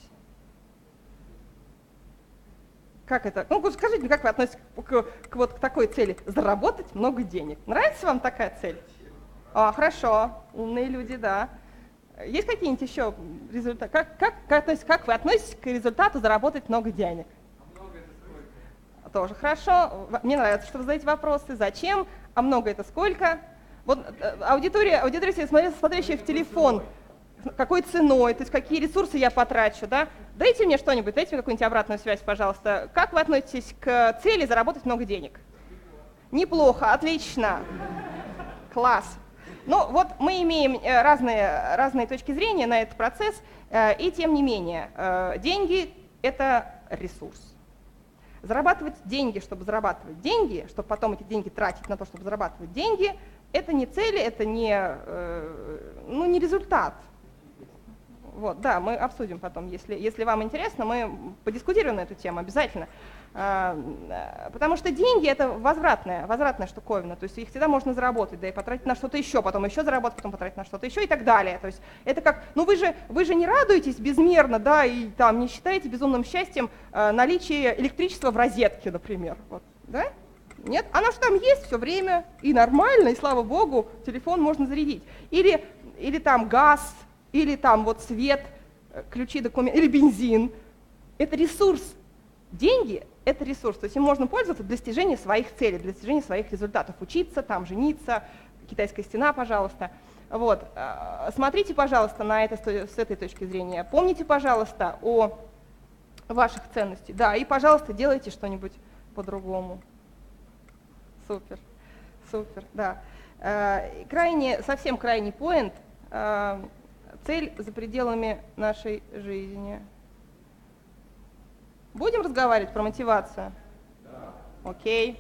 [SPEAKER 1] Как это? Ну, скажите, как вы относитесь к, к, к, вот, к такой цели? Заработать много денег. Нравится вам такая цель? А, хорошо, умные люди, да. Есть какие-нибудь еще результаты? Как, как, как, как вы относитесь к результату заработать много денег?
[SPEAKER 2] А много это сколько?
[SPEAKER 1] Тоже хорошо. Мне нравится, что вы задаете вопросы. Зачем? А много это сколько? Вот аудитория, аудитория смотрящая в телефон. Какой ценой, то есть какие ресурсы я потрачу, да? Дайте мне что-нибудь, дайте мне какую-нибудь обратную связь, пожалуйста. Как вы относитесь к цели заработать много денег? Неплохо, отлично, класс. Ну вот мы имеем разные, разные точки зрения на этот процесс, и тем не менее, деньги – это ресурс. Зарабатывать деньги, чтобы зарабатывать деньги, чтобы потом эти деньги тратить на то, чтобы зарабатывать деньги, это не цель, это не, ну, не результат. Вот, да, мы обсудим потом, если, если вам интересно, мы подискутируем на эту тему обязательно. Потому что деньги – это возвратная, возвратная штуковина, то есть их всегда можно заработать, да и потратить на что-то еще, потом еще заработать, потом потратить на что-то еще и так далее. То есть это как, ну вы же, вы же не радуетесь безмерно, да, и там не считаете безумным счастьем наличие электричества в розетке, например, вот, да? Нет, оно же там есть все время, и нормально, и слава богу, телефон можно зарядить. Или, или там газ, или там вот свет, ключи, документы, или бензин. Это ресурс. Деньги – это ресурс. То есть им можно пользоваться для достижения своих целей, для достижения своих результатов. Учиться, там, жениться, китайская стена, пожалуйста. Вот. Смотрите, пожалуйста, на это с этой точки зрения. Помните, пожалуйста, о ваших ценностях. Да, и, пожалуйста, делайте что-нибудь по-другому. Супер, супер, да. Крайне, совсем крайний поинт. Цель за пределами нашей жизни. Будем разговаривать про мотивацию? Да. Окей.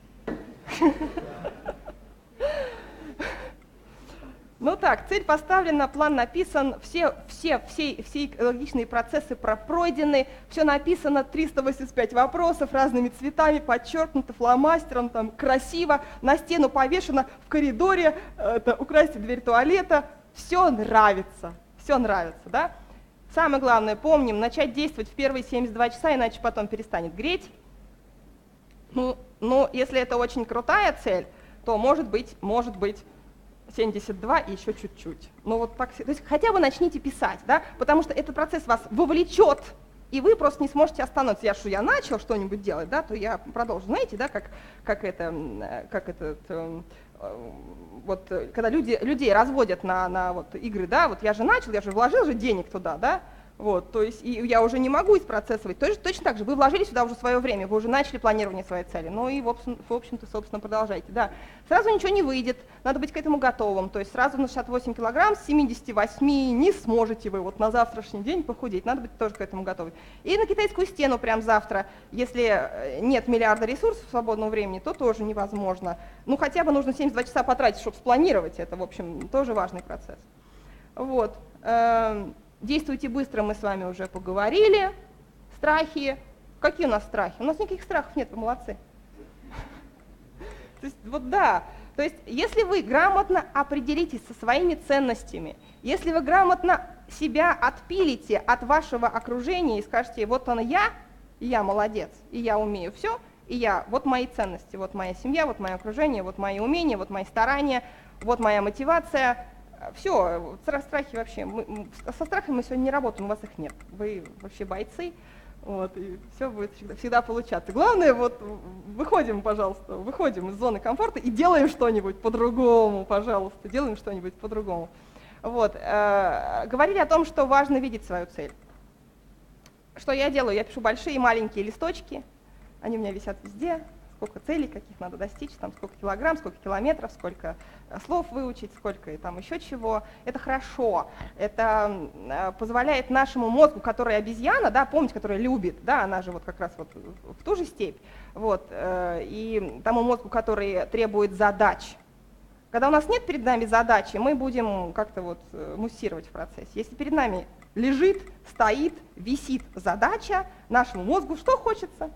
[SPEAKER 1] Ну так, цель поставлена, план написан, все, все, все, все логичные процессы пройдены, все написано, триста восемьдесят пять вопросов разными цветами, подчеркнуто фломастером, там красиво, на стену повешено, в коридоре, это, украсьте дверь туалета. Все нравится, все нравится, да? Самое главное, помним, начать действовать в первые семьдесят два часа, иначе потом перестанет греть. Ну, ну, если это очень крутая цель, то может быть, может быть семьдесят два и еще чуть-чуть. Ну вот так, то есть хотя бы начните писать, да? Потому что этот процесс вас вовлечет, и вы просто не сможете остановиться. Я что, я начал что-нибудь делать, да, то я продолжу. Знаете, да, как, как это, как этот... Вот когда люди, людей разводят на, на вот игры, да, вот я же начал, я же вложил же денег туда, да, вот, то есть и я уже не могу испроцессовать. Точно, точно так же, вы вложили сюда уже свое время, вы уже начали планирование своей цели, ну и в, общем, в общем-то, собственно, продолжайте, да. Сразу ничего не выйдет, надо быть к этому готовым, то есть сразу на шестьдесят восемь килограмм с семидесяти восьми не сможете вы вот на завтрашний день похудеть, надо быть тоже к этому готовы. И на китайскую стену прям завтра, если нет миллиарда ресурсов свободного времени, то тоже невозможно. Ну хотя бы нужно семьдесят два часа потратить, чтобы спланировать это, в общем, тоже важный процесс. Вот. Действуйте быстро, мы с вами уже поговорили. Страхи. Какие у нас страхи? У нас никаких страхов нет, вы молодцы. То есть, вот да. То есть, если вы грамотно определитесь со своими ценностями, если вы грамотно себя отпилите от вашего окружения и скажете, вот он я, и я молодец, и я умею все, и я, вот мои ценности, вот моя семья, вот мое окружение, вот мои умения, вот мои старания, вот моя мотивация. Все, страхи вообще, мы, со страхами мы сегодня не работаем, у вас их нет, вы вообще бойцы, вот, и все будет всегда, всегда получаться. Главное, вот, выходим, пожалуйста, выходим из зоны комфорта и делаем что-нибудь по-другому, пожалуйста, делаем что-нибудь по-другому. Вот, э, говорили о том, что важно видеть свою цель. Что я делаю? Я пишу большие и маленькие листочки, они у меня висят везде, сколько целей, каких надо достичь, там, сколько килограмм, сколько километров, сколько слов выучить, сколько и там еще чего. Это хорошо, это э, позволяет нашему мозгу, который обезьяна, да, помните, которая любит, да, она же вот как раз вот в ту же степь, вот, э, и тому мозгу, который требует задач. Когда у нас нет перед нами задачи, мы будем как-то вот муссировать в процессе. Если перед нами лежит, стоит, висит задача, нашему мозгу что хочется?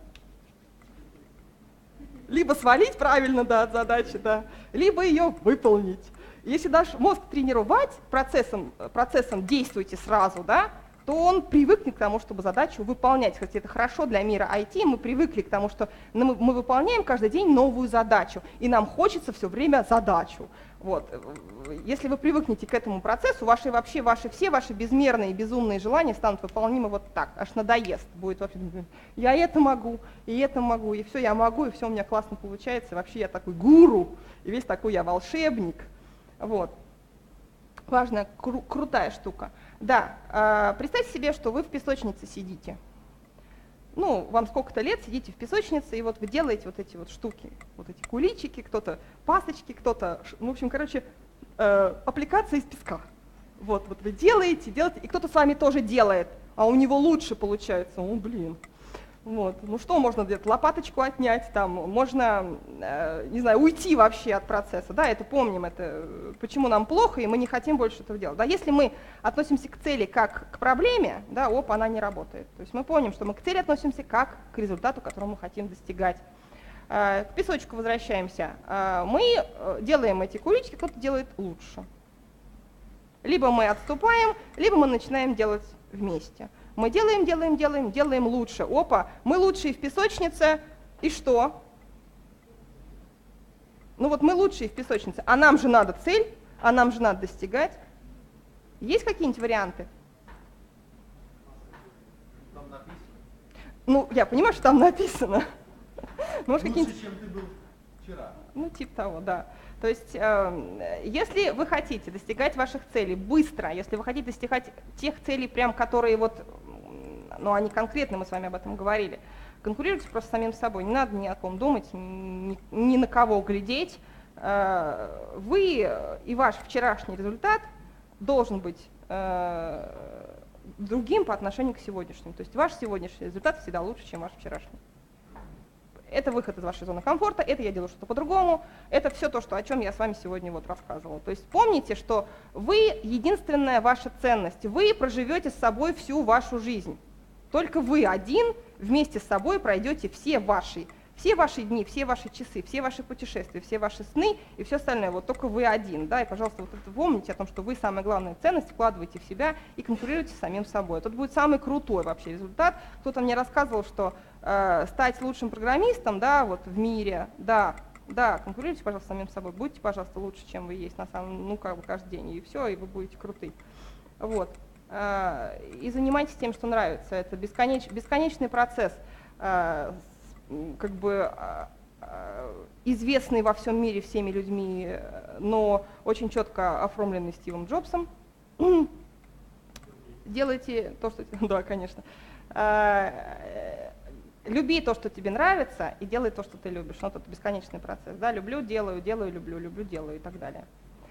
[SPEAKER 1] Либо свалить правильно, да, от задачи, да, либо ее выполнить. Если наш мозг тренировать процессом, процессом действуйте сразу, да, то он привыкнет к тому, чтобы задачу выполнять. Кстати, это хорошо для мира ай ти, мы привыкли к тому, что мы, мы выполняем каждый день новую задачу, и нам хочется все время задачу. Вот. Если вы привыкнете к этому процессу, ваши, вообще, ваши, все ваши безмерные, безумные желания станут выполнимы вот так, аж надоест. Будет вообще, я это могу, и это могу, и все я могу, и все у меня классно получается, и вообще я такой гуру, и весь такой я волшебник. Вот. Важная, кру- крутая штука. Да, э, представьте себе, что вы в песочнице сидите. Ну, вам сколько-то лет, сидите в песочнице, и вот вы делаете вот эти вот штуки, вот эти куличики, кто-то пасочки, кто-то, ну, в общем, короче, э, аппликация из песка. Вот, вот вы делаете, делаете, и кто-то с вами тоже делает, а у него лучше получается, о, блин. Вот. Ну что можно делать? Лопаточку отнять, там, можно, э, не знаю, уйти вообще от процесса, да, это помним, это почему нам плохо, и мы не хотим больше этого делать. Да, если мы относимся к цели как к проблеме, да, оп, она не работает. То есть мы помним, что мы к цели относимся как к результату, которого мы хотим достигать. Э, к песочку возвращаемся. Э, мы делаем эти кулички, кто-то делает лучше. Либо мы отступаем, либо мы начинаем делать вместе. Мы делаем, делаем, делаем, делаем лучше. Опа, мы лучшие в песочнице, и что? Ну вот мы лучшие в песочнице, а нам же надо цель, а нам же надо достигать. Есть какие-нибудь варианты?
[SPEAKER 2] Там написано.
[SPEAKER 1] Ну, я понимаю, что там написано. Может,
[SPEAKER 2] Лучше,
[SPEAKER 1] какие-нибудь...
[SPEAKER 2] чем ты был вчера.
[SPEAKER 1] Ну, типа того, да. То есть, э, если вы хотите достигать ваших целей быстро, если вы хотите достигать тех целей, прям, которые вот, ну, они конкретны, мы с вами об этом говорили, конкурируйте просто с самим собой, не надо ни о ком думать, ни, ни на кого глядеть. Э, вы и ваш вчерашний результат должен быть э, другим по отношению к сегодняшнему. То есть ваш сегодняшний результат всегда лучше, чем ваш вчерашний. Это выход из вашей зоны комфорта, это я делаю что-то по-другому, это все то, что, о чем я с вами сегодня вот рассказывала. То есть помните, что вы единственная ваша ценность, вы проживете с собой всю вашу жизнь. Только вы один вместе с собой пройдете все ваши, все ваши дни, все ваши часы, все ваши путешествия, все ваши сны и все остальное. Вот только вы один. Да? И, пожалуйста, вот это помните о том, что вы самая главная ценность, вкладываете в себя и конкурируете с самим собой. Это будет самый крутой вообще результат. Кто-то мне рассказывал, что э, стать лучшим программистом, да, вот в мире, да, да, конкурируйте, пожалуйста, с самим собой, будьте, пожалуйста, лучше, чем вы есть на самом, ну, как бы каждый день, и все, и вы будете круты. Вот. Э, и занимайтесь тем, что нравится. Это бесконеч, бесконечный процесс. Э, как бы известный во всем мире всеми людьми, но очень четко оформленный Стивом Джобсом. Делайте то, что... Да, конечно. Люби то, что тебе нравится, и делай то, что ты любишь. Ну, это бесконечный процесс. Да? Люблю, делаю, делаю, люблю, люблю, делаю и так далее.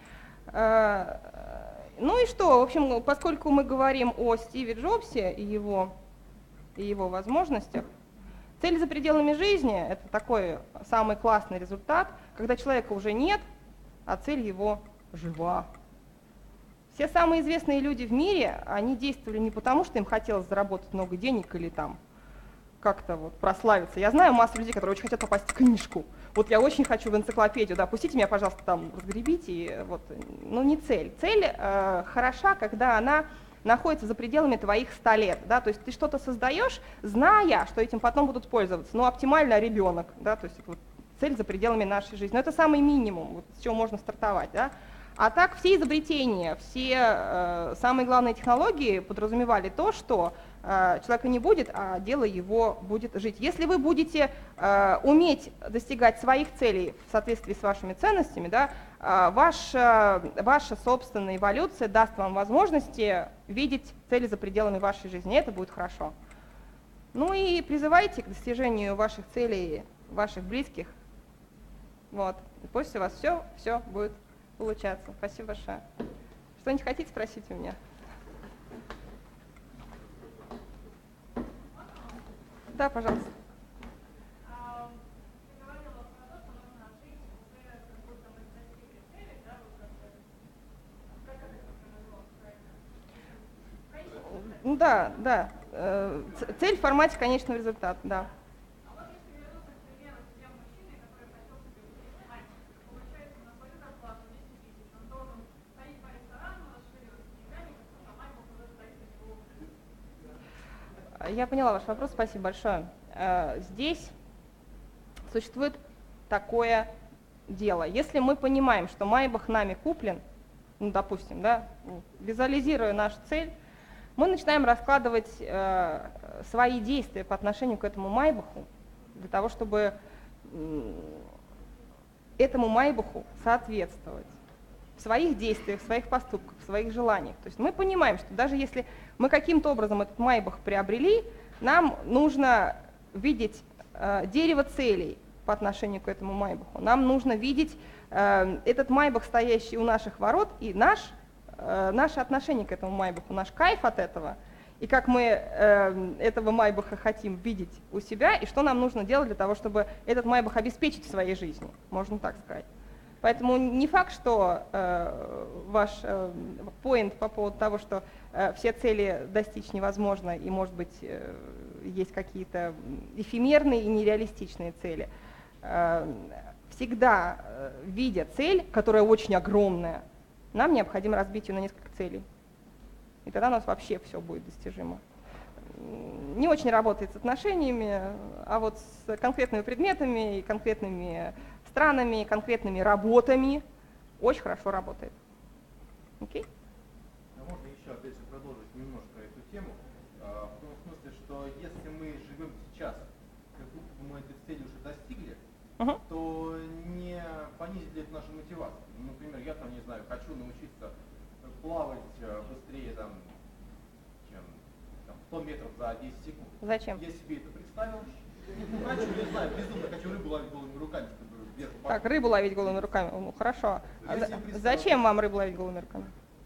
[SPEAKER 1] Ну и что? В общем, поскольку мы говорим о Стиве Джобсе и его, и его возможностях, цель за пределами жизни – это такой самый классный результат, когда человека уже нет, а цель его жива. Все самые известные люди в мире, они действовали не потому, что им хотелось заработать много денег или там как-то вот прославиться. Я знаю массу людей, которые очень хотят попасть в книжку. Вот я очень хочу в энциклопедию, да, пустите меня, пожалуйста, там, разгребите. Вот. Ну, не цель. Цель э, хороша, когда она находится за пределами твоих ста лет, да, то есть ты что-то создаешь, зная, что этим потом будут пользоваться, ну, оптимально ребенок, да, то есть это вот цель за пределами нашей жизни, но это самый минимум, вот, с чего можно стартовать, да. А так все изобретения, все э, самые главные технологии подразумевали то, что э, человека не будет, а дело его будет жить. Если вы будете э, уметь достигать своих целей в соответствии с вашими ценностями, да, э, ваша, ваша собственная эволюция даст вам возможности видеть цели за пределами вашей жизни, и это будет хорошо. Ну и призывайте к достижению ваших целей ваших близких. Вот. И пусть у вас все, все будет получаться. Спасибо большое. Что-нибудь хотите спросить у меня? Да, пожалуйста. Ну да, да. Цель в формате конечного результата, да. Я поняла ваш вопрос, спасибо большое. Здесь существует такое дело. Если мы понимаем, что Майбах нами куплен, ну, допустим, да, визуализируя нашу цель, мы начинаем раскладывать э, свои действия по отношению к этому Майбаху для того, чтобы э, этому Майбаху соответствовать в своих действиях, в своих поступках, в своих желаниях. То есть мы понимаем, что даже если мы каким-то образом этот Майбах приобрели, нам нужно видеть э, дерево целей по отношению к этому Майбаху. Нам нужно видеть э, этот Майбах, стоящий у наших ворот, и наш наше отношение к этому Майбаху, наш кайф от этого, и как мы э, этого Майбаха хотим видеть у себя, и что нам нужно делать для того, чтобы этот Майбах обеспечить в своей жизни, можно так сказать. Поэтому не факт, что э, ваш э, поинт по поводу того, что э, все цели достичь невозможно, и, может быть, э, есть какие-то эфемерные и нереалистичные цели. Э, всегда, э, видя цель, которая очень огромная, нам необходимо разбить ее на несколько целей. И тогда у нас вообще все будет достижимо. Не очень работает с отношениями, а вот с конкретными предметами, и конкретными странами, и конкретными работами очень хорошо работает. Окей?
[SPEAKER 2] А можно еще, опять же, продолжить немножко эту тему? В том смысле, что если мы живем сейчас, как будто бы мы этой цели уже достигли, uh-huh. то не понизит ли это нашу мотивацию? Например, я там, не знаю, хочу научиться плавать быстрее, там, чем там, сто метров за десять секунд.
[SPEAKER 1] Зачем?
[SPEAKER 2] Я себе это представил. Ну, хочу, не знаю, безумно хочу рыбу ловить голыми руками, чтобы вверх упасть.
[SPEAKER 1] Так, рыбу ловить голыми руками, ну хорошо. А за, зачем вам рыбу ловить голыми руками?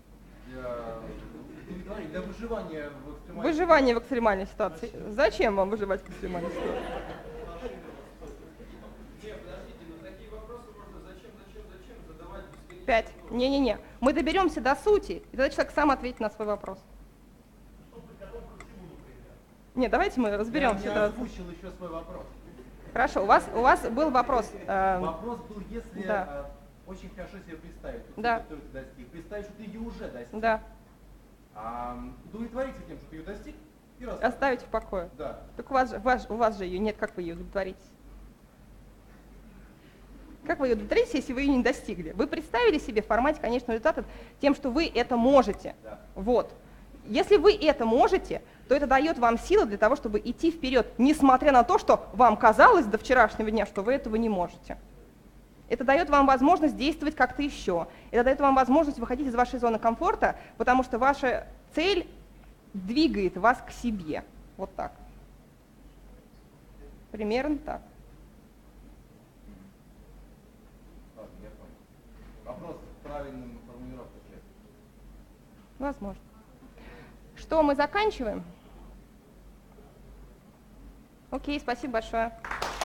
[SPEAKER 2] Для, для выживания в экстремальной
[SPEAKER 1] Выживание в экстремальной ситуации. Зачем, зачем вам выживать в экстремальной ситуации? Пять. Не-не-не. Мы доберемся до сути, и тогда человек сам ответит на свой вопрос. Нет, давайте мы разберемся.
[SPEAKER 2] Я не озвучил еще свой вопрос.
[SPEAKER 1] Хорошо, у вас, у вас был вопрос.
[SPEAKER 2] Э, вопрос был, если
[SPEAKER 1] да.
[SPEAKER 2] э, очень хорошо себе представить,
[SPEAKER 1] да.
[SPEAKER 2] которую ты достиг, представить, что ты ее уже достиг.
[SPEAKER 1] Да.
[SPEAKER 2] А, удовлетвориться тем, что ты ее достиг, и расстать.
[SPEAKER 1] Оставить в покое.
[SPEAKER 2] Да.
[SPEAKER 1] Так у вас, у вас, у вас же ее нет, как вы ее удовлетворитесь? Как вы ее удовлетворитесь, если вы ее не достигли? Вы представили себе в формате конечного результата тем, что вы это можете.
[SPEAKER 2] Да.
[SPEAKER 1] Вот. Если вы это можете, то это дает вам силы для того, чтобы идти вперед, несмотря на то, что вам казалось до вчерашнего дня, что вы этого не можете. Это дает вам возможность действовать как-то еще. Это дает вам возможность выходить из вашей зоны комфорта, потому что ваша цель двигает вас к себе. Вот так. Примерно так.
[SPEAKER 2] Вопрос с правильным формулировкой.
[SPEAKER 1] Возможно. Что, мы заканчиваем? Окей, спасибо большое.